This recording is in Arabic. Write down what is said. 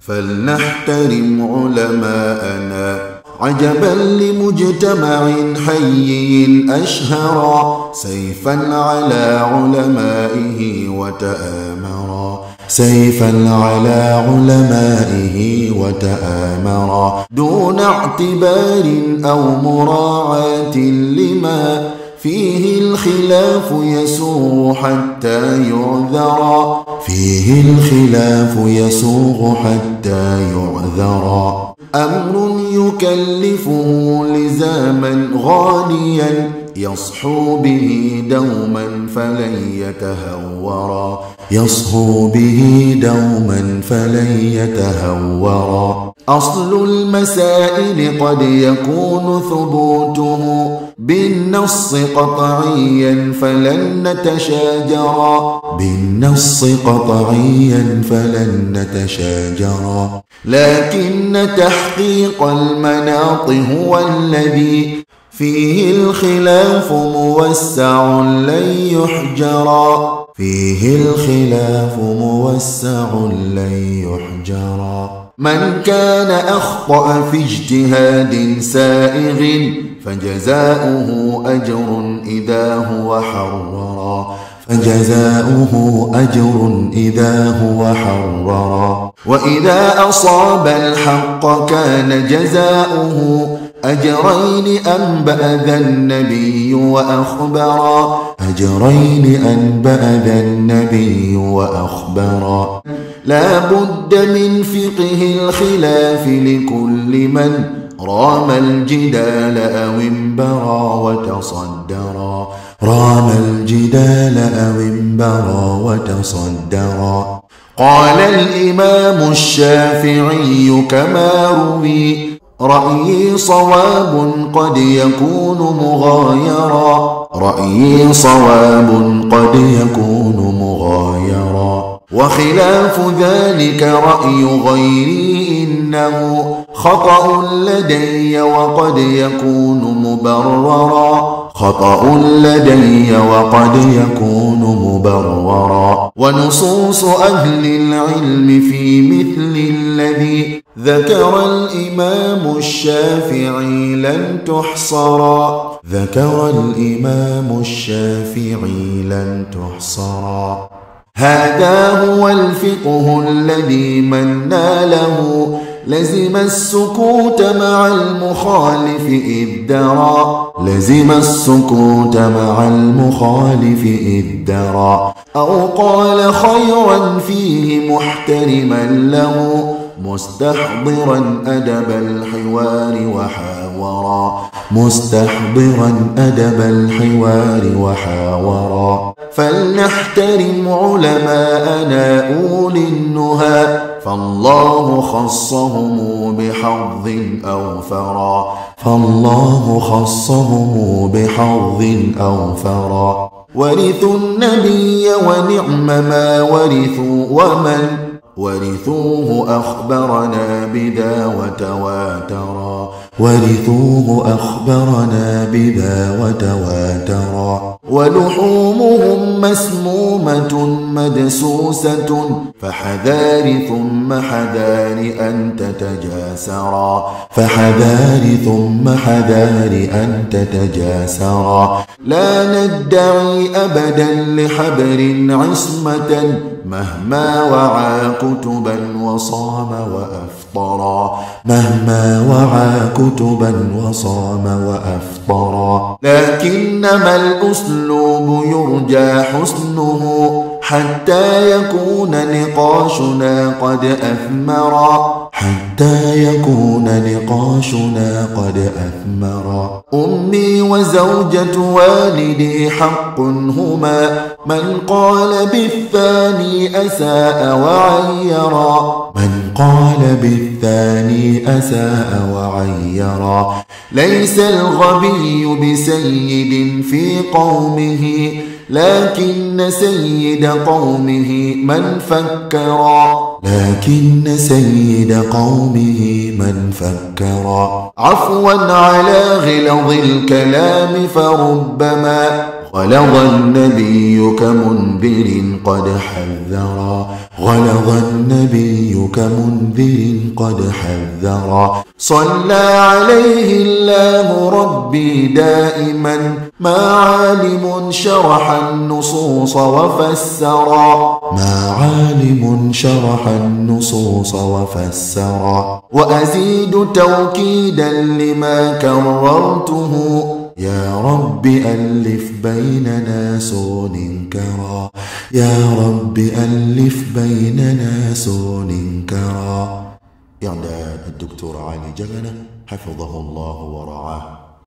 فلنحترم علماءنا عجبا لمجتمع حيي أشهرا سيفا على علمائه وتآمرا سيفا على علمائه وتآمرا دون اعتبار أو مراعاة لما فيه الخلاف يسوغ حتى يعذرا فيه الخلاف يسوغ حتى يعذرا أمر يكلفه لزاما غاليا يصحو به دوما فلن يتهورا يصحو به دوما فلن يتهورا أصل المسائل قد يكون ثبوته بالنص قطعيا فلن نتشاجرا بالنص قطعيا فلن نتشاجرا لكن تحقيق المناط هو الذي فيه الخلاف موسع لن يحجرا فيه الخلاف موسع لن يحجرا من كان أخطأ في اجتهاد سائغ فجزاؤه أجر إذا هو حررا فجزاؤه أجر إذا هو حررا وإذا أصاب الحق كان جزاؤه أجرين أنبأ ذا النبي وأخبرا أجرين أنبأ ذا النبي وأخبرا لا بد من فقه الخلاف لكل من رام الجدال أو انبرا وتصدرا رام الجدال أو انبرا وتصدرا قال الإمام الشافعي كما روي رأيي صواب قد يكون مغايرا رأيي صواب قد يكون مغايرا وخلاف ذلك رأي غيري إنه خطأ لدي وقد يكون مبررا خطأ لدي وقد يكون مبررا ونصوص أهل العلم في مثل الذي ذكر الإمام الشافعي لن تحصرا ذكر الإمام الشافعي لن تحصرا هذا هو الفقه الذي من ناله لزم السكوت مع المخالف إذ درى لزم السكوت مع المخالف إذ درى أو قال خيرا فيه محترما له مستحضرا أدب الحوار وحاورا مستحضرا أدب الحوار وحاورا فلنحترم علماءنا أولي النهى فالله خصهم بحظ أوفرا فالله خصهم بحظ أوفرا ورثوا النبي ونعم ما ورثوا ومن ورثوه أخبرنا بذا وتواترا ورثوه أخبرنا بذا وتواترا ولحومهم مسمومة مدسوسة فحذار ثم حذار أن تتجاسرا فحذار ثم حذار أن تتجاسرا لا ندعي أبدا لحبر عصمة مهما وعى كتبا وصام وأفطرا مهما وعى كتبا وصام وأفطرا لكنما الأسلوب يرجى حسنه حتى يكون نقاشنا قد أثمرا حتى يكون نقاشنا قد أثمرا أمي وزوجة والدي حق هما من قال بالثاني أساء وعيرا من قال بالثاني أساء وعيرا ليس الغبي بسيد في قومه لكن سيد قومه من فكرا لكن سيد قومه من فكرا عفوا على غلظ الكلام فربما غلظ النبي كمنذر قد حذرا غلظ النبي كمنذر قد حذرا صلى عليه الله ربي دائما ما عالم شرح النصوص وفسرا وأزيد توكيدا لما كررته يا رب ألف بيننا سننكرا إعداد الدكتور علي جغنة حفظه الله ورعاه.